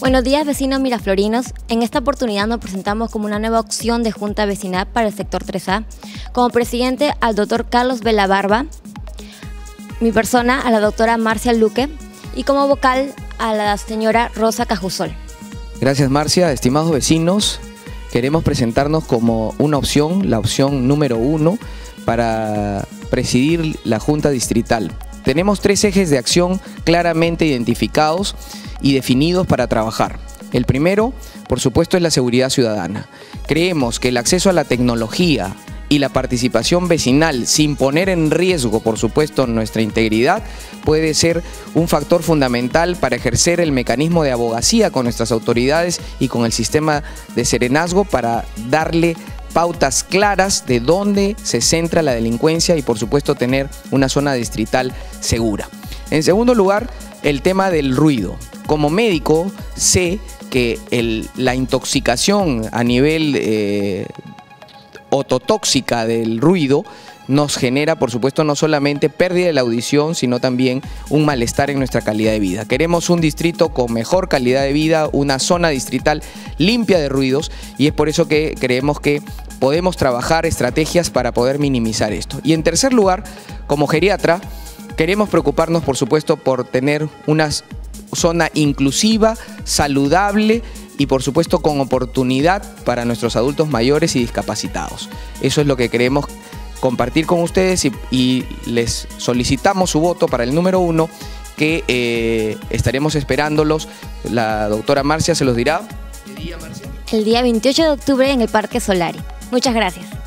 Buenos días, vecinos miraflorinos. En esta oportunidad nos presentamos como una nueva opción de Junta Vecinal para el sector 3A. Como presidente al doctor Carlos Vela Barba, mi persona a la doctora Marcia Luque y como vocal a la señora Rosa Cajusol. Gracias, Marcia. Estimados vecinos, queremos presentarnos como una opción, la opción número 1 para presidir la Junta Distrital. Tenemos 3 ejes de acción claramente identificados y definidos para trabajar. El primero, por supuesto, es la seguridad ciudadana. Creemos que el acceso a la tecnología y la participación vecinal, sin poner en riesgo, por supuesto, nuestra integridad, puede ser un factor fundamental para ejercer el mecanismo de abogacía con nuestras autoridades y con el sistema de serenazgo para darle pautas claras de dónde se centra la delincuencia y, por supuesto, tener una zona distrital segura. En segundo lugar, el tema del ruido. Como médico, sé que la intoxicación a nivel ototóxica del ruido nos genera, por supuesto, no solamente pérdida de la audición, sino también un malestar en nuestra calidad de vida. Queremos un distrito con mejor calidad de vida, una zona distrital limpia de ruidos, y es por eso que creemos que podemos trabajar estrategias para poder minimizar esto. Y en tercer lugar, como geriatra, queremos preocuparnos, por supuesto, por tener una zona inclusiva, saludable y, por supuesto, con oportunidad para nuestros adultos mayores y discapacitados. Eso es lo que queremos compartir con ustedes y les solicitamos su voto para el número 1, que estaremos esperándolos. La doctora Marcia se los dirá. ¿Qué día, Marcia? El día 28 de octubre en el Parque Solari. Muchas gracias.